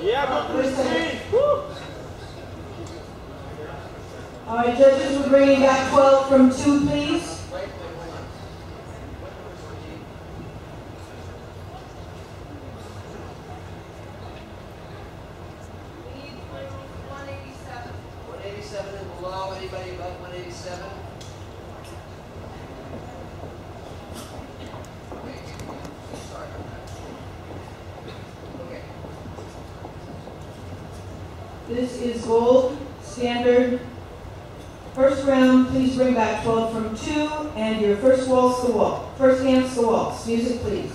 All right, judges, we're bringing back 12 from 2, please. We need 187. 187 and below. Anybody above 187? Sorry about that. Okay. This is gold standard. First round, please bring back 12 from 2, and your first waltz the waltz. First dance the waltz. Music, please.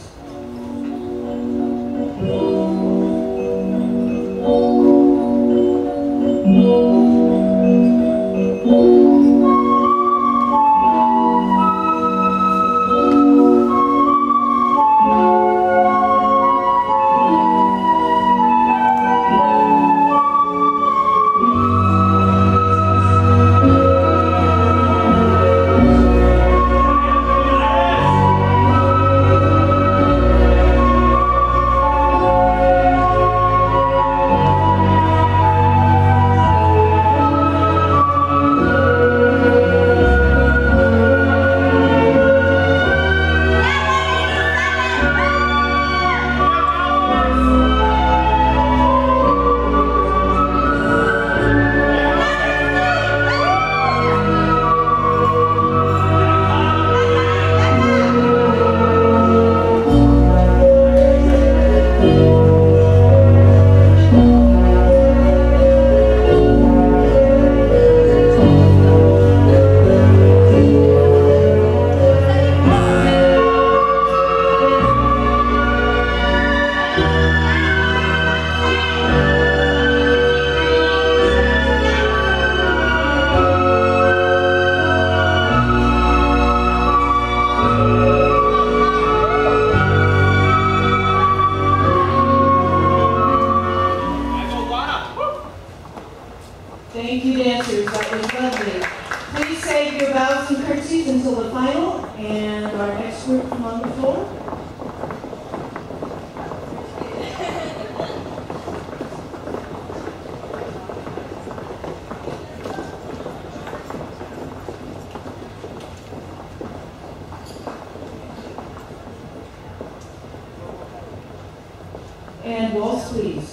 Thank you, dancers. That was lovely. Please save your bows and curtsies until the final, and our next group come on the floor. And waltz, please.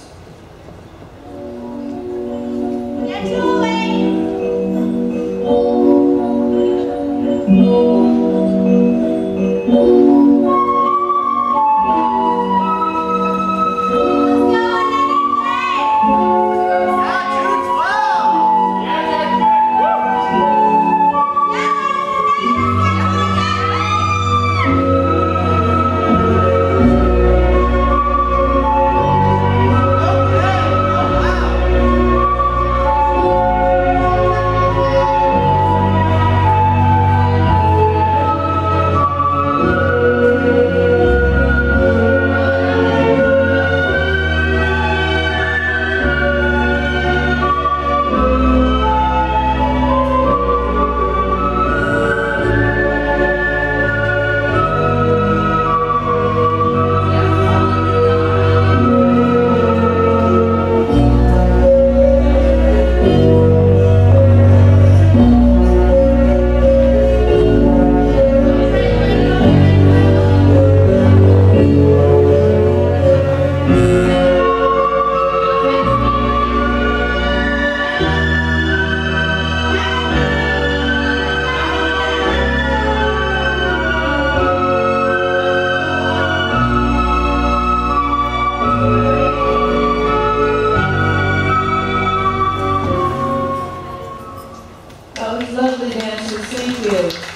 That was lovely, dancers. Thank you.